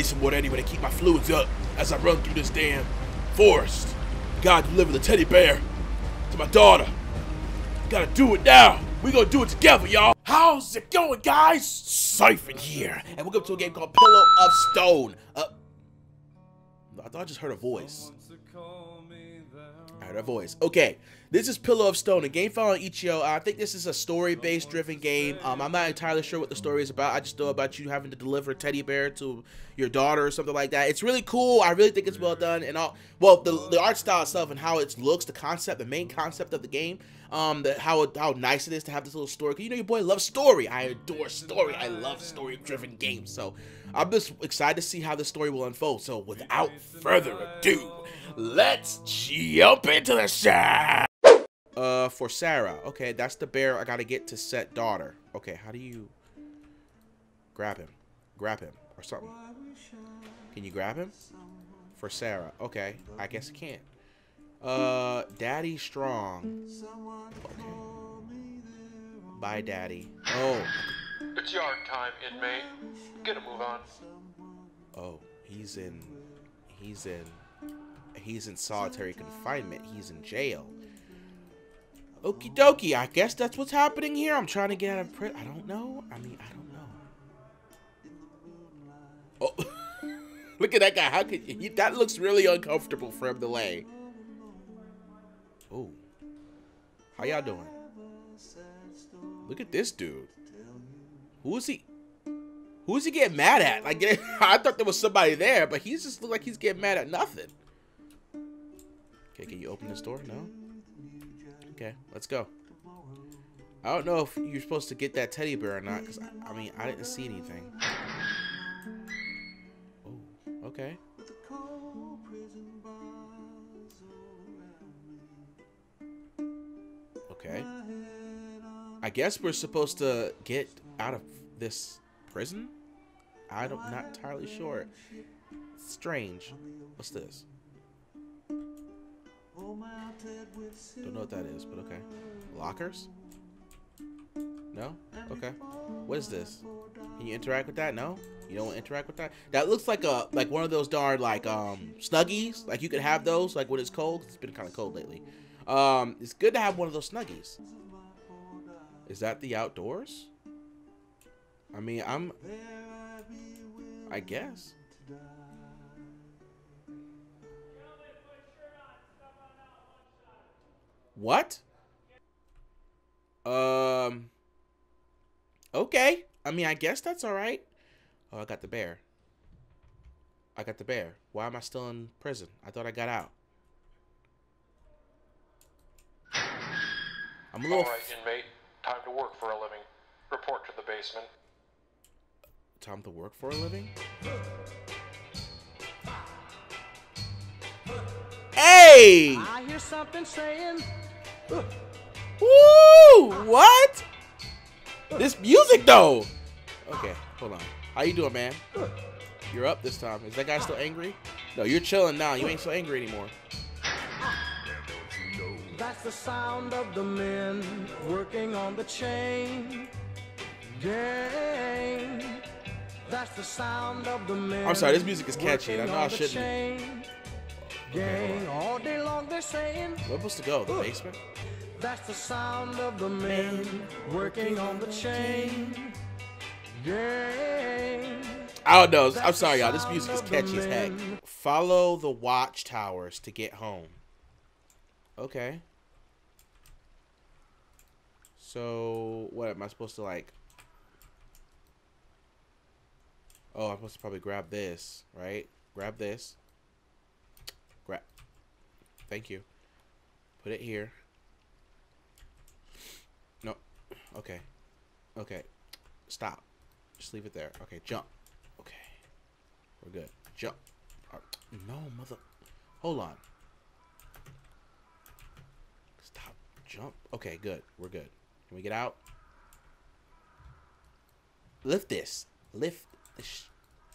need some water anyway to keep my fluids up as I run through this damn forest. Gotta deliver the teddy bear to my daughter. Gotta do it now. We gonna do it together, y'all. How's it going, guys? Siphon here, and welcome to a game called Pillow of Stone. I thought I just heard a voice. I heard a voice. Okay, this is Pillow of Stone, a game following Ichio. I think this is a story-based driven game. I'm not entirely sure what the story is about. I just know about you having to deliver a teddy bear to your daughter or something like that. It's really cool. I really think it's well done, and all. Well, the art style itself and how it looks, the concept, the main concept of the game. How nice it is to have this little story. 'Cause you know your boy loves story. I adore story. I love story-driven games. So I'm just excited to see how this story will unfold. So without further ado, let's jump into the shot. For Sarah. Okay, that's the bear I gotta get to set daughter. Okay, how do you grab him? Grab him or something. Can you grab him? For Sarah. Okay, I guess I can't. Daddy strong. Okay. Bye, Daddy. Oh. It's yard time, inmate. Get a move on. Oh, he's in solitary confinement. He's in jail. Okie dokie. I guess that's what's happening here. I'm trying to get out of prison. I don't know. I mean, I don't know. Oh, look at that guy. How could he, that looks really uncomfortable for him to lay. Oh, how y'all doing? Look at this dude. Who is he? Who is he getting mad at? Like, I thought there was somebody there, but he's just look like he's getting mad at nothing. Okay, can you open this door? No. Okay, let's go. I don't know if you're supposed to get that teddy bear or not, because I mean I didn't see anything. Oh, okay. Okay. I guess we're supposed to get out of this prison? I'm not entirely sure. It's strange. What's this? Don't know what that is, but okay. Lockers? No? Okay. What is this? Can you interact with that? No? You don't want to interact with that? That looks like one of those darn Snuggies. Like you could have those like when it's cold. It's been kind of cold lately. It's good to have one of those Snuggies. Is that the outdoors? I mean, I guess. What? Okay. I mean, I guess that's all right. Oh, I got the bear. I got the bear. Why am I still in prison? I thought I got out. I'm a little... All right, inmate. Time to work for a living. Report to the basement. Time to work for a living? Hey! I hear something saying... Woo! What? This music, though! Okay, hold on. How you doing, man? You're up this time. Is that guy still angry? No, you're chilling now. You ain't so angry anymore. That's the sound of the men working on the chain gang. That's the sound of the men. I'm sorry, this music is catchy. I know I shouldn't. Gang all day long they're saying. Where am I supposed to go? The basement? That's the sound of the men working on the chain gang. I don't know. I'm sorry, y'all. This music is catchy as heck. Follow the watchtowers to get home. Okay. So, what am I supposed to, like... Oh, I'm supposed to probably grab this, right? Grab this. Grab. Thank you. Put it here. No. Okay. Okay. Stop. Just leave it there. Okay, jump. Okay. We're good. Jump. No, mother... Hold on. Stop. Jump. Okay, good. We're good. Can we get out? Lift this. Lift this.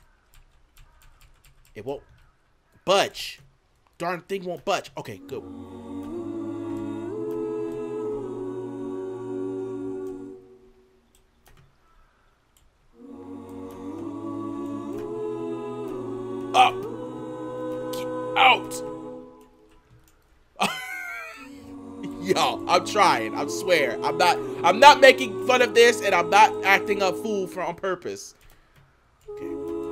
It won't budge. Darn thing won't budge. Okay, good. up. Get out. Yo, I'm trying. I swear. I'm not making fun of this, and I'm not acting a fool on purpose. Okay.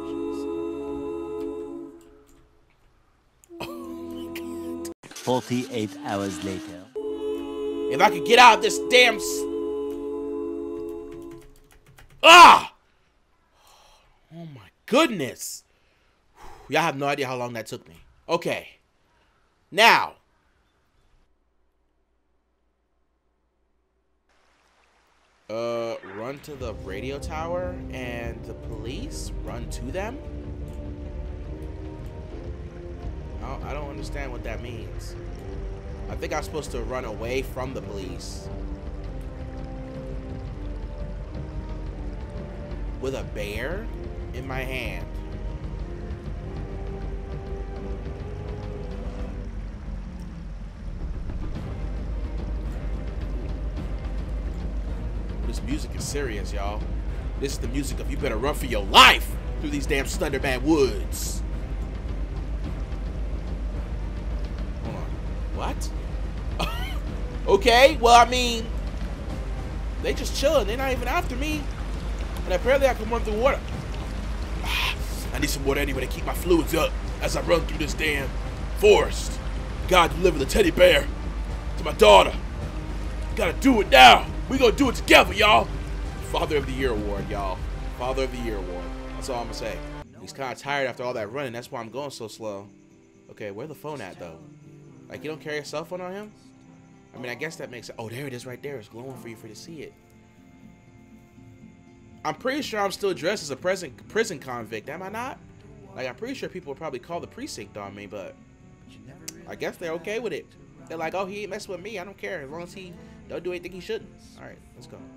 48 hours later. If I could get out of this damn ah! Oh my goodness. Y'all have no idea how long that took me. Okay. Now. Run to the radio tower and the police? Run to them? I don't understand what that means. I think I'm supposed to run away from the police. With a bear in my hand. This music is serious, y'all. This is the music of you better run for your life through these damn Thunderman woods. Hold on. What? Okay, well, I mean, they just chilling. They're not even after me. And apparently I can run through water. I need some water anyway to keep my fluids up as I run through this damn forest. God deliver the teddy bear to my daughter. Gotta do it now. We gonna do it together, y'all. Father of the Year award, y'all. Father of the Year award. That's all I'm gonna say. He's kind of tired after all that running. That's why I'm going so slow. Okay, where the phone at, though? Like, you don't carry a cell phone on him? I mean, I guess that makes it. Oh, there it is right there. It's glowing for you to see it. I'm pretty sure I'm still dressed as a prison convict, am I not? Like, I'm pretty sure people will probably call the precinct on me, but I guess they're okay with it. They're like, oh, he ain't messing with me. I don't care. As long as he don't do anything he shouldn't. All right, let's go.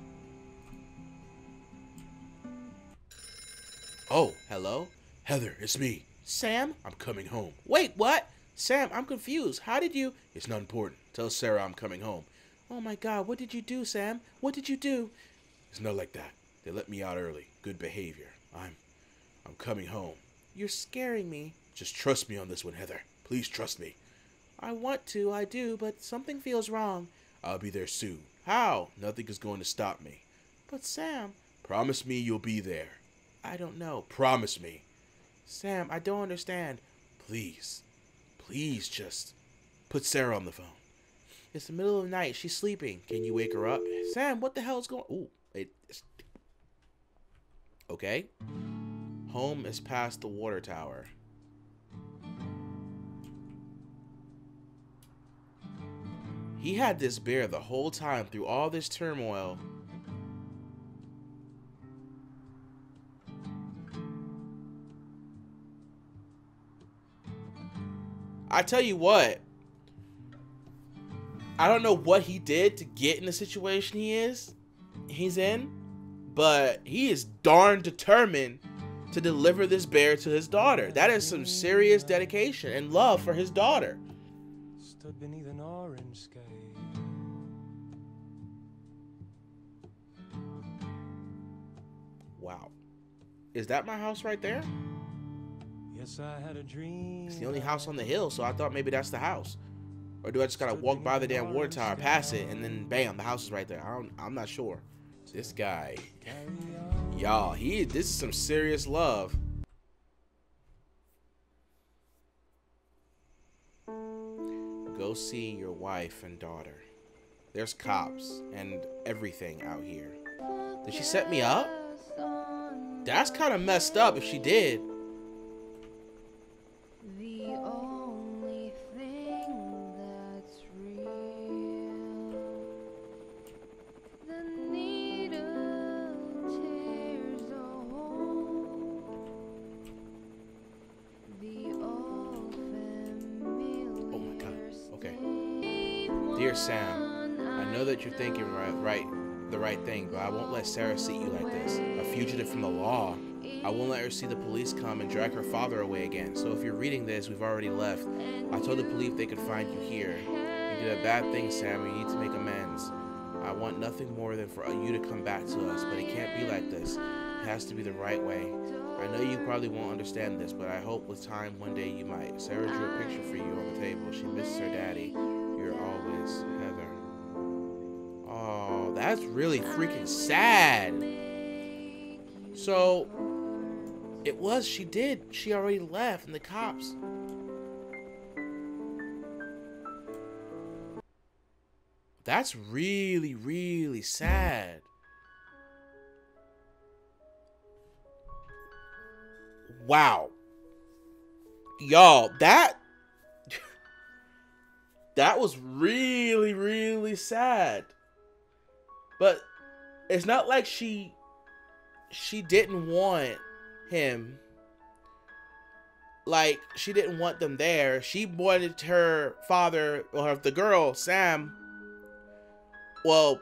Oh, hello? Heather, it's me. Sam? I'm coming home. Wait, what? Sam, I'm confused. How did you... It's not important. Tell Sarah I'm coming home. Oh my God, what did you do, Sam? What did you do? It's not like that. They let me out early. Good behavior. I'm coming home. You're scaring me. Just trust me on this one, Heather. Please trust me. I want to, I do, but something feels wrong. I'll be there soon. How? Nothing is going to stop me. But Sam... Promise me you'll be there. I don't know. Promise me. Sam, I don't understand. Please. Please just put Sarah on the phone. It's the middle of the night. She's sleeping. Can you wake her up? Sam, what the hell is going... Ooh. Okay. Home is past the water tower. He had this bear the whole time through all this turmoil. I tell you what, I don't know what he did to get in the situation he's in, but he is darn determined to deliver this bear to his daughter. That is some serious dedication and love for his daughter. Stood beneath an orange sky. Wow. Is that my house right there? Yes, I had a dream. It's the only house on the hill, so I thought maybe that's the house. Or do I just gotta walk by the damn water tower, pass it, and then bam, the house is right there? I'm not sure. This guy, y'all, this is some serious love. Go see your wife and daughter. There's cops and everything out here. Did she set me up? That's kind of messed up if she did. The only thing that's real, the needle tears a hole, the old familiar. Oh my God. Okay. Dear Sam, I know that you're thinking the right thing, but I won't let Sarah see you like this. A fugitive from the law. I won't let her see the police come and drag her father away again. So if you're reading this, we've already left. I told the police they could find you here. You did a bad thing, Sam. You need to make amends. I want nothing more than for you to come back to us, but it can't be like this. It has to be the right way. I know you probably won't understand this, but I hope with time one day you might. Sarah drew a picture for you on the table. She misses her daddy. You're always Heather. Oh, that's really freaking sad. So, it was, she already left, and the cops. That's really, really sad. Wow. Y'all, that was really, really sad. But it's not like she didn't want him. Like, she didn't want them there. She wanted her father, or the girl, Sam. Well,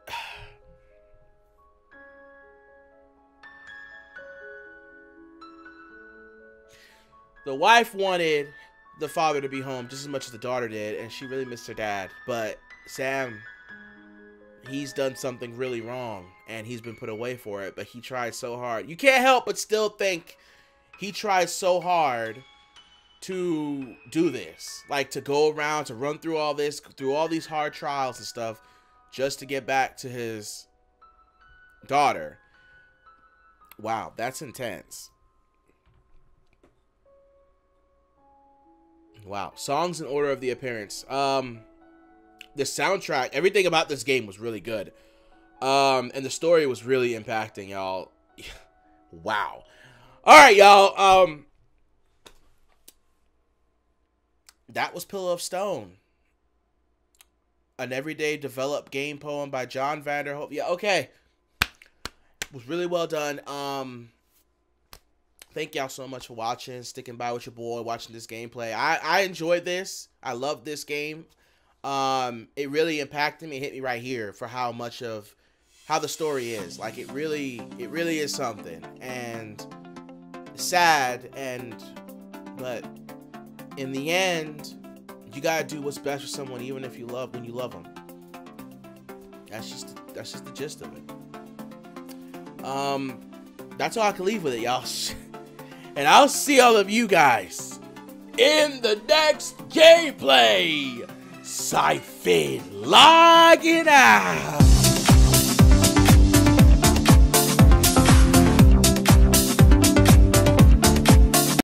the wife wanted the father to be home just as much as the daughter did, and she really missed her dad. But Sam, he's done something really wrong, and he's been put away for it, but he tried so hard. You can't help but still think he tried so hard to do this. Like, to go around, to run through all this, through all these hard trials and stuff, just to get back to his daughter. Wow, that's intense. Wow. Songs in order of the appearance. The soundtrack, everything about this game was really good. And the story was really impacting, y'all. Wow. Alright, y'all. That was Pillow of Stone. An everyday developed game poem by John Vanderholt. Yeah, okay. It was really well done. Thank y'all so much for watching, sticking by with your boy, watching this gameplay. I enjoyed this. I love this game. It really impacted me, hit me right here for how the story is. Like, it really is something. And sad, but in the end, you gotta do what's best for someone, even if when you love them. That's just the gist of it. That's all I can leave with it, y'all. And I'll see all of you guys in the next gameplay. Siphon logging out.